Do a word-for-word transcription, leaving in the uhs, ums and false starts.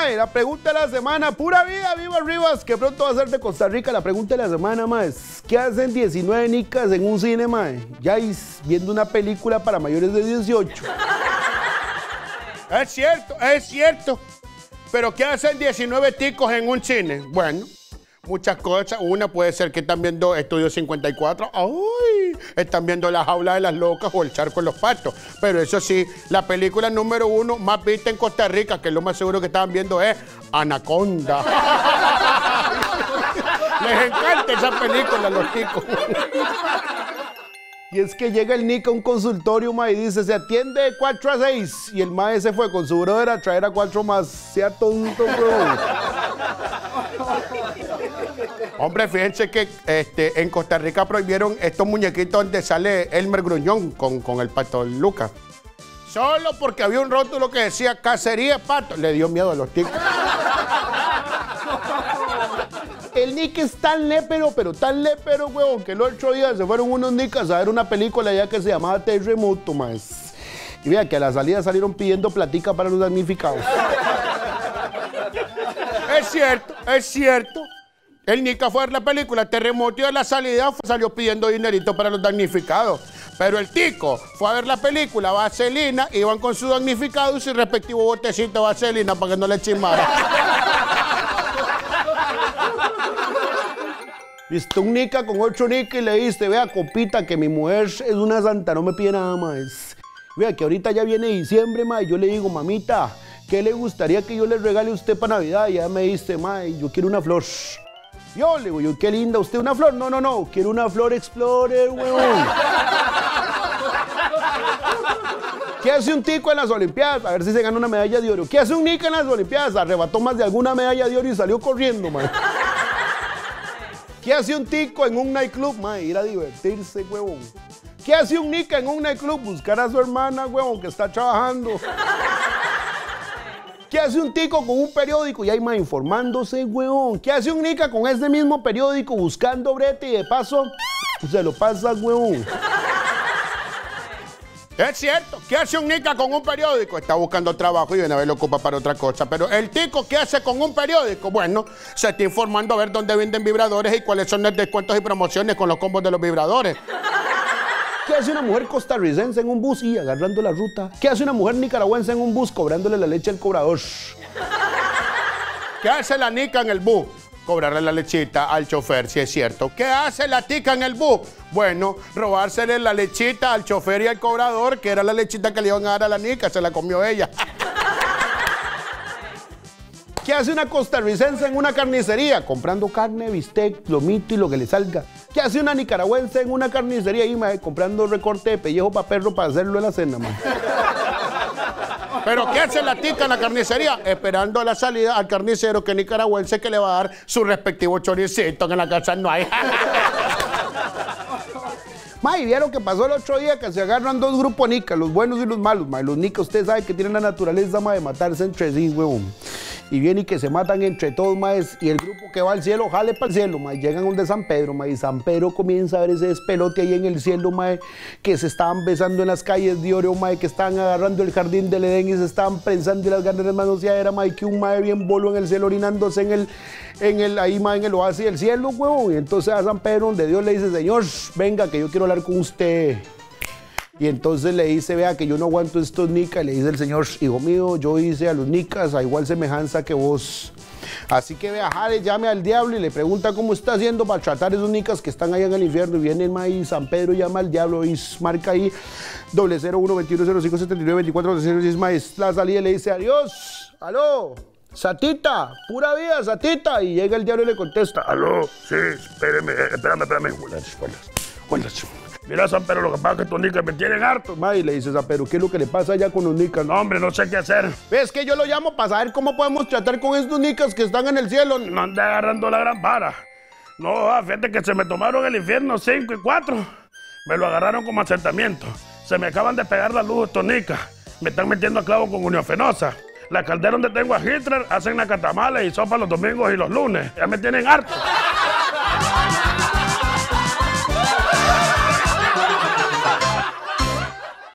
Mae, la pregunta de la semana, pura vida, viva Rivas, que pronto va a ser de Costa Rica. La pregunta de la semana, mae, ¿qué hacen diecinueve nicas en un cine, mae? Ya viendo una película para mayores de dieciocho. Es cierto, es cierto. Pero ¿qué hacen diecinueve ticos en un cine? Bueno, muchas cosas. Una puede ser que están viendo Estudio cincuenta y cuatro. ¡Ay! Están viendo La Jaula de las Locas o El Charco de los Patos. Pero eso sí, la película número uno más vista en Costa Rica, que es lo más seguro que estaban viendo, es Anaconda. Les encanta esa película a los ticos. Y es que llega el Nica a un consultorio, mae, y dice, se atiende de cuatro a seis. Y el mae se fue con su brother a traer a cuatro más. Sea tonto, bro. Hombre, fíjense que este, en Costa Rica prohibieron estos muñequitos donde sale Elmer Gruñón con, con el pato Lucas. Solo porque había un rótulo que decía cacería de pato. Le dio miedo a los ticos. El Nica es tan lépero, pero tan lépero, huevón, que el otro día se fueron unos nicas a ver una película ya que se llamaba Terremoto, más. Y vea que a la salida salieron pidiendo platica para los damnificados. Es cierto, es cierto. El Nica fue a ver la película Terremoto y a la salida salió pidiendo dinerito para los damnificados. Pero el tico fue a ver la película Vaselina, iban con su damnificado y su respectivo botecito de vaselina para que no le chismara. Viste un Nica con otro Nica y le dice, vea, copita, que mi mujer es una santa, no me pide nada más. Vea que ahorita ya viene diciembre, ma, y yo le digo, mamita, ¿qué le gustaría que yo le regale a usted para Navidad? Y ella me dice, ma, yo quiero una flor. Yo le digo, yo, qué linda, ¿usted una flor? No, no, no, quiero una flor Explorer, huevón. ¿Qué hace un tico en las Olimpiadas? A ver si se gana una medalla de oro. ¿Qué hace un Nica en las Olimpiadas? Arrebató más de alguna medalla de oro y salió corriendo, ma. ¿Qué hace un tico en un nightclub? Ma, ir a divertirse, huevón. ¿Qué hace un Nica en un nightclub? Buscar a su hermana, huevón, que está trabajando. ¿Qué hace un tico con un periódico? Y ahí, ma, informándose, huevón. ¿Qué hace un Nica con ese mismo periódico buscando brete y de paso se lo pasa, huevón? Es cierto, ¿qué hace un Nica con un periódico? Está buscando trabajo y de una vez lo ocupa para otra cosa. Pero el tico, ¿qué hace con un periódico? Bueno, se está informando a ver dónde venden vibradores y cuáles son los descuentos y promociones con los combos de los vibradores. ¿Qué hace una mujer costarricense en un bus y agarrando la ruta? ¿Qué hace una mujer nicaragüense en un bus cobrándole la leche al cobrador? ¿Qué hace la Nica en el bus? Cobrarle la lechita al chofer, si es cierto. ¿Qué hace la tica en el bus? Bueno, robársele la lechita al chofer y al cobrador, que era la lechita que le iban a dar a la Nica, se la comió ella. ¿Qué hace una costarricense en una carnicería? Comprando carne, bistec, lomito y lo que le salga. ¿Qué hace una nicaragüense en una carnicería? Y, ma, comprando recorte de pellejo para perro para hacerlo en la cena, ma. ¿Pero qué hace la tica en la carnicería? Esperando a la salida al carnicero, que es nicaragüense, que le va a dar su respectivo choricito, que en la casa no hay. Ma, y vieron que pasó el otro día, que se agarran dos grupos nicas, los buenos y los malos, ma. Los nicas, usted sabe que tienen la naturaleza, ma, de matarse entre sí, huevón. Y viene y que se matan entre todos, maes, y el grupo que va al cielo, jale para el cielo, maes. Llegan donde San Pedro, maes, y San Pedro comienza a ver ese despelote ahí en el cielo, maes, que se estaban besando en las calles de oro, maes, que estaban agarrando el jardín del Edén y se estaban prensando y las ganas de manoseadera, maes, que un mae bien bolo en el cielo orinándose en el, en el, ahí, maes, en el oasis del cielo, huevón. Y entonces a San Pedro, donde Dios le dice, Señor, venga, que yo quiero hablar con usted. Y entonces le dice, vea, que yo no aguanto estos nicas. Y le dice el Señor, hijo mío, yo hice a los nicas a igual semejanza que vos. Así que vea, jale, llame al diablo y le pregunta cómo está haciendo para tratar a esos nicas que están allá en el infierno. Y viene el maíz, San Pedro llama al diablo y marca ahí doble cero uno veintiuno cero cinco setenta y nueve veinticuatro cero diez maíz. La salida y le dice, adiós, aló, Satita, pura vida, Satita. Y llega el diablo y le contesta, aló, sí, espérame, espérame, espérame. Huelas, huelas, huelas. Mira, San Pedro, lo que pasa es que estos nicas me tienen harto. Ma, y le dice San Pedro, ¿qué es lo que le pasa allá con los nicas? No, hombre, no sé qué hacer. ¿Ves que yo lo llamo para saber cómo podemos tratar con estos nicas que están en el cielo? No ande agarrando la gran vara. No, fíjate que se me tomaron el infierno cinco y cuatro. Me lo agarraron como asentamiento. Se me acaban de pegar la luz estos nicas. Me están metiendo a clavo con Unión Fenosa. La caldera donde tengo a Hitler hacen nacatamales y sopa los domingos y los lunes. Ya me tienen harto.